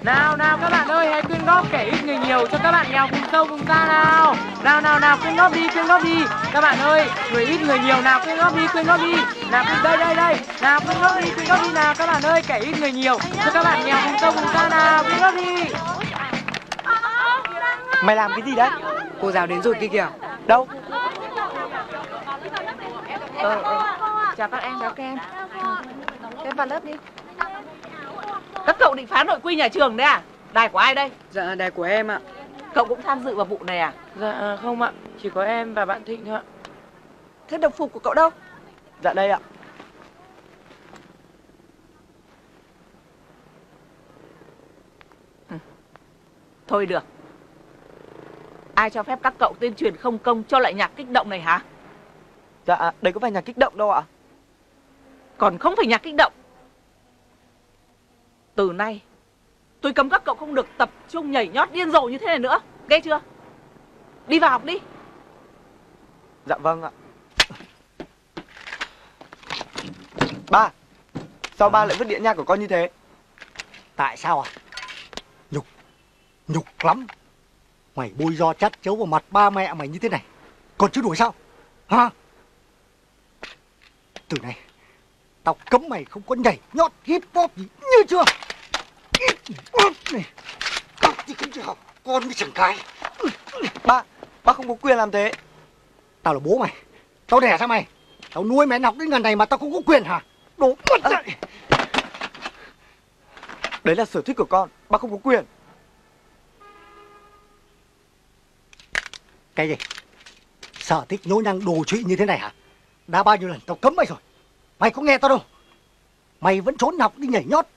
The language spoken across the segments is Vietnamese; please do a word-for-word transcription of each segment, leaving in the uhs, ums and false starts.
Nào nào các bạn ơi, hãy quyên góp kẻ ít người nhiều cho các bạn nghèo vùng sâu vùng xa nào. Nào nào nào, quyên góp đi, quyên góp đi. Các bạn ơi, người ít người nhiều nào, quyên góp đi, quyên góp đi. Nào quyên đây đây đây. Nào quyên góp đi, quyên góp đi nào các bạn ơi, kẻ ít người nhiều cho các bạn nghèo vùng sâu vùng xa nào, quyên góp đi. Mày làm cái gì đấy? Cô giáo đến rồi kia kìa. Đâu? Ờ, ờ. Chào các em, chào các em. Em vào lớp đi. Các cậu định phá nội quy nhà trường đấy à? Đài của ai đây? Dạ, đài của em ạ. Cậu cũng tham dự vào vụ này à? Dạ không ạ, chỉ có em và bạn Thịnh thôi ạ. Thế đồng phục của cậu đâu? Dạ đây ạ. Ừ. Thôi được. Ai cho phép các cậu tuyên truyền không công cho loại nhạc kích động này hả? Dạ, đây có phải nhạc kích động đâu ạ. Còn không phải nhạc kích động. Từ nay tôi cấm các cậu không được tập trung nhảy nhót điên rồ như thế này nữa. Nghe chưa? Đi vào học đi. Dạ vâng ạ. Ba, sao ba lại vứt đĩa nhạc của con như thế? Tại sao à? Nhục, nhục lắm. Mày bôi do chát chấu vào mặt ba mẹ mày như thế này, còn chưa đuổi sao? Hả? Từ này tao cấm mày không có nhảy nhót hip hop gì, như chưa? Này, học thì không chịu học, con mới chẳng cái. Ba, ba không có quyền làm thế. Tao là bố mày, tao đẻ ra mày, tao nuôi mày học đến ngày này mà tao không có quyền hả? Đồ mất dạy. Đấy là sở thích của con, ba không có quyền. Cái gì? Sở thích nhố nhăng đồ trụy như thế này hả? Đã bao nhiêu lần tao cấm mày rồi, mày có nghe tao đâu. Mày vẫn trốn học đi nhảy nhót.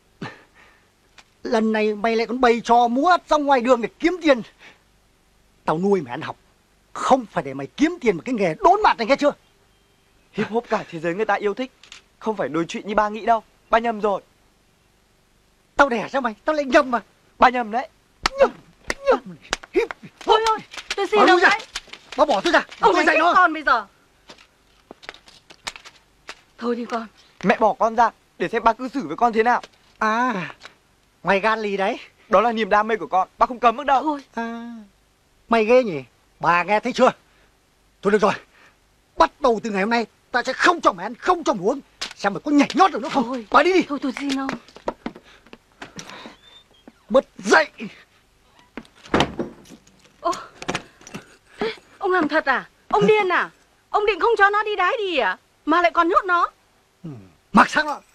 Lần này mày lại còn bày trò múa ra ngoài đường để kiếm tiền. Tao nuôi mày ăn học, không phải để mày kiếm tiền một cái nghề đốn mặt này, nghe chưa? Hip hop cả thế giới người ta yêu thích, không phải đồi trụy như ba nghĩ đâu. Ba nhầm rồi. Tao đẻ ra mày, tao lại nhầm mà. Ba nhầm đấy. Nhầm, nhầm. Hip. Thôi thôi, tôi xin Bỏ ông ra. đấy. Nó bỏ tôi ra, Ông tôi đánh dạy chết nó. con bây giờ. Thôi đi con. Mẹ bỏ con ra để xem ba cư xử với con thế nào. À, mày gan lì đấy. Đó là niềm đam mê của con, ba không cấm được đâu. Thôi. À, mày ghê nhỉ? Bà nghe thấy chưa? Thôi được rồi, bắt đầu từ ngày hôm nay ta sẽ không cho mày ăn, không cho mày uống. Xem mày có nhảy nhót được nữa không? Thôi. Bà đi đi. Thôi tôi xin ông. Mất dậy. Ô, thế ông làm thật à? Ông điên à? Ông định không cho nó đi đái đi à? Mà lại còn nhốt nó. Ừ, mặc xác nó.